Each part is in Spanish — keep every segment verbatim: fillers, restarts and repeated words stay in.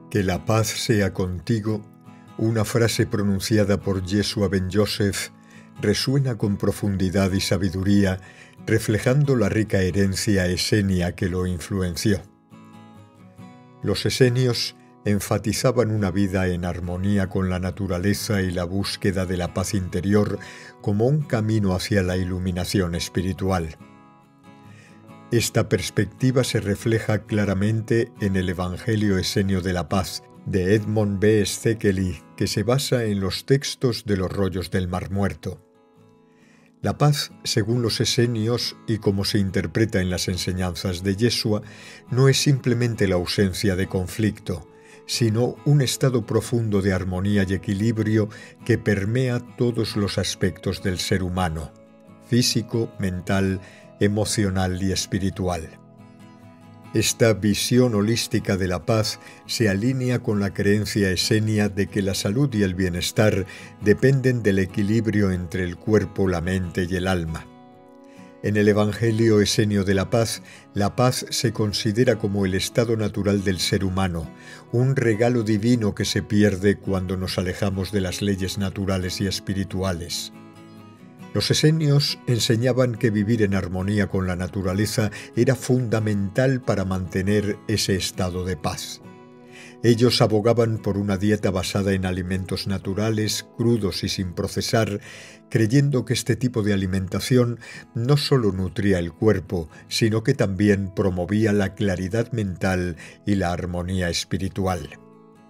Que la paz sea contigo, una frase pronunciada por Yeshua ben Yosef, resuena con profundidad y sabiduría, reflejando la rica herencia esenia que lo influenció. Los esenios enfatizaban una vida en armonía con la naturaleza y la búsqueda de la paz interior como un camino hacia la iluminación espiritual. Esta perspectiva se refleja claramente en el Evangelio Esenio de la Paz, de Edmond B. Szekely, que se basa en los textos de los rollos del Mar Muerto. La paz, según los esenios y como se interpreta en las enseñanzas de Yeshua, no es simplemente la ausencia de conflicto, sino un estado profundo de armonía y equilibrio que permea todos los aspectos del ser humano, físico, mental, emocional y espiritual. Esta visión holística de la paz se alinea con la creencia esenia de que la salud y el bienestar dependen del equilibrio entre el cuerpo, la mente y el alma. En el Evangelio Esenio de la Paz, la paz se considera como el estado natural del ser humano, un regalo divino que se pierde cuando nos alejamos de las leyes naturales y espirituales. Los esenios enseñaban que vivir en armonía con la naturaleza era fundamental para mantener ese estado de paz. Ellos abogaban por una dieta basada en alimentos naturales, crudos y sin procesar, creyendo que este tipo de alimentación no solo nutría el cuerpo, sino que también promovía la claridad mental y la armonía espiritual.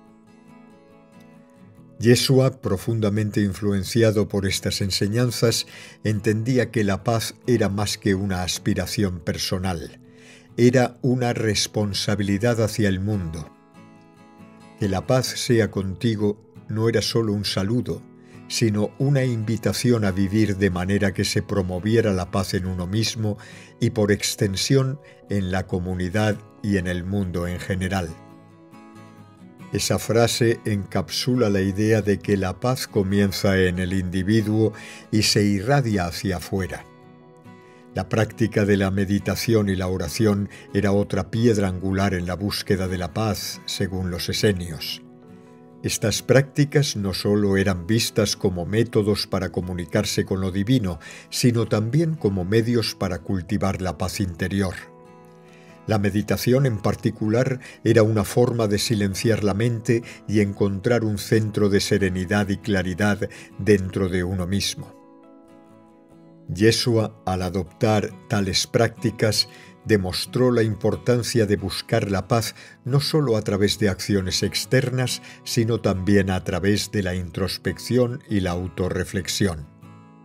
Yeshua, profundamente influenciado por estas enseñanzas, entendía que la paz era más que una aspiración personal, era una responsabilidad hacia el mundo. Que la paz sea contigo no era solo un saludo, sino una invitación a vivir de manera que se promoviera la paz en uno mismo y por extensión en la comunidad y en el mundo en general. Esa frase encapsula la idea de que la paz comienza en el individuo y se irradia hacia afuera. La práctica de la meditación y la oración era otra piedra angular en la búsqueda de la paz, según los esenios. Estas prácticas no solo eran vistas como métodos para comunicarse con lo divino, sino también como medios para cultivar la paz interior. La meditación en particular era una forma de silenciar la mente y encontrar un centro de serenidad y claridad dentro de uno mismo. Yeshua, al adoptar tales prácticas, demostró la importancia de buscar la paz no solo a través de acciones externas, sino también a través de la introspección y la autorreflexión.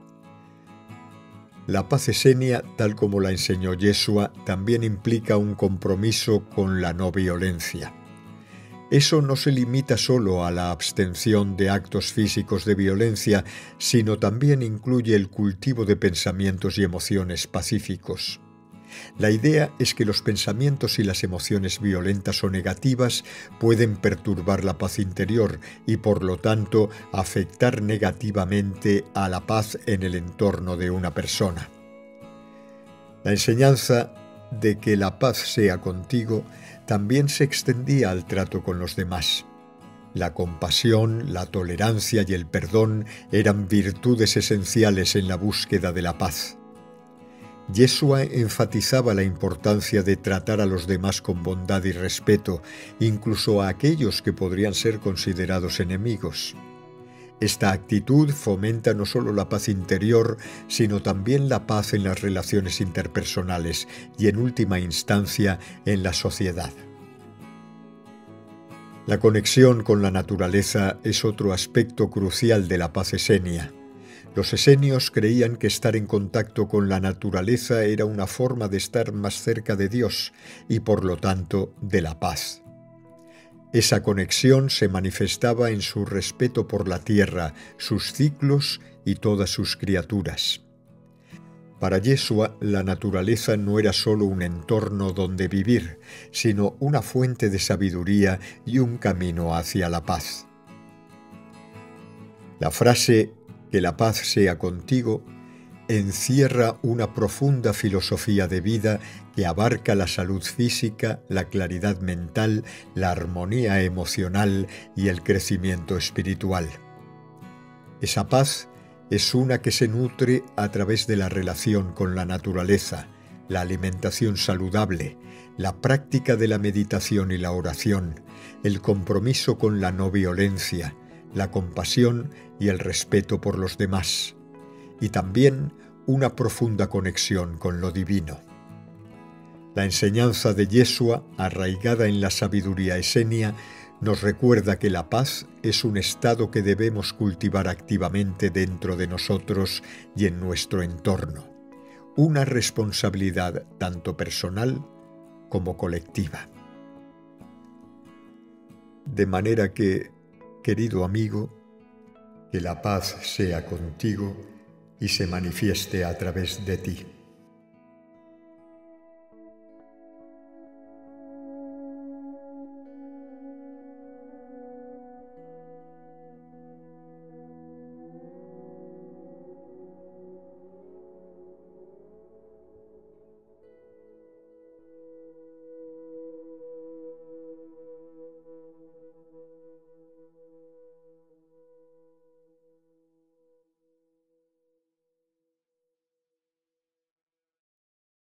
La paz esenia, tal como la enseñó Yeshua, también implica un compromiso con la no violencia. Eso no se limita solo a la abstención de actos físicos de violencia, sino también incluye el cultivo de pensamientos y emociones pacíficos. La idea es que los pensamientos y las emociones violentas o negativas pueden perturbar la paz interior y, por lo tanto, afectar negativamente a la paz en el entorno de una persona. La enseñanza de que la paz sea contigo también se extendía al trato con los demás. La compasión, la tolerancia y el perdón eran virtudes esenciales en la búsqueda de la paz. Yeshua enfatizaba la importancia de tratar a los demás con bondad y respeto, incluso a aquellos que podrían ser considerados enemigos. Esta actitud fomenta no solo la paz interior, sino también la paz en las relaciones interpersonales y, en última instancia, en la sociedad. La conexión con la naturaleza es otro aspecto crucial de la paz esenia. Los esenios creían que estar en contacto con la naturaleza era una forma de estar más cerca de Dios y, por lo tanto, de la paz. Esa conexión se manifestaba en su respeto por la tierra, sus ciclos y todas sus criaturas. Para Yeshua, la naturaleza no era solo un entorno donde vivir, sino una fuente de sabiduría y un camino hacia la paz. La frase «que la paz sea contigo» encierra una profunda filosofía de vida que abarca la salud física, la claridad mental, la armonía emocional y el crecimiento espiritual. Esa paz es una que se nutre a través de la relación con la naturaleza, la alimentación saludable, la práctica de la meditación y la oración, el compromiso con la no violencia, la compasión y el respeto por los demás, y también una profunda conexión con lo divino. La enseñanza de Yeshua, arraigada en la sabiduría esenia, nos recuerda que la paz es un estado que debemos cultivar activamente dentro de nosotros y en nuestro entorno, una responsabilidad tanto personal como colectiva. De manera que, querido amigo, que la paz sea contigo y se manifieste a través de ti.